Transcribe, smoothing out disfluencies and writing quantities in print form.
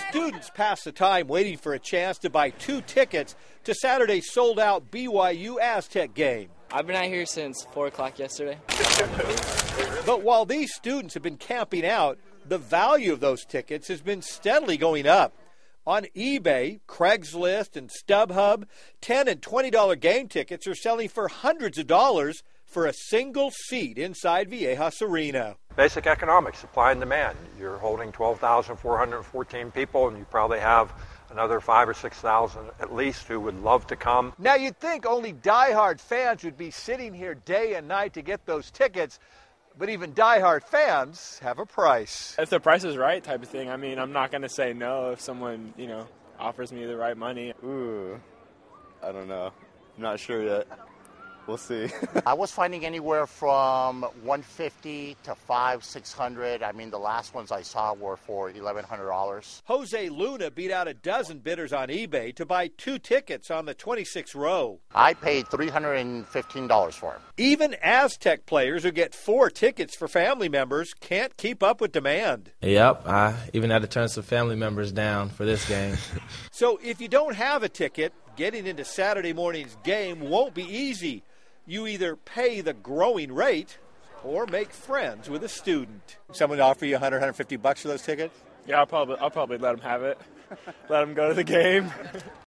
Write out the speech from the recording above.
Students pass the time waiting for a chance to buy 2 tickets to Saturday's sold-out BYU Aztec game. I've been out here since 4 o'clock yesterday. But while these students have been camping out, the value of those tickets has been steadily going up. On eBay, Craigslist, and StubHub, $10 and $20 game tickets are selling for hundreds of dollars for a single seat inside Viejas Arena. Basic economics, supply and demand. You're holding 12,414 people, and you probably have another 5,000 or 6,000 at least who would love to come. Now, you'd think only diehard fans would be sitting here day and night to get those tickets, but even diehard fans have a price. If the price is right type of thing, I mean, I'm not going to say no if someone, offers me the right money. Ooh, I don't know. I'm not sure yet. We'll see. I was finding anywhere from $150 to $500-600. I mean, the last ones I saw were for $1,100. Jose Luna beat out a dozen bidders on eBay to buy 2 tickets on the 26th row. I paid $315 for them. Even Aztec players who get 4 tickets for family members can't keep up with demand. Yep, I even had to turn some family members down for this game. So if you don't have a ticket, getting into Saturday morning's game won't be easy. You either pay the growing rate or make friends with a student. Someone offer you $100, $150 for those tickets? Yeah, I'll probably let them have it. Let them go to the game.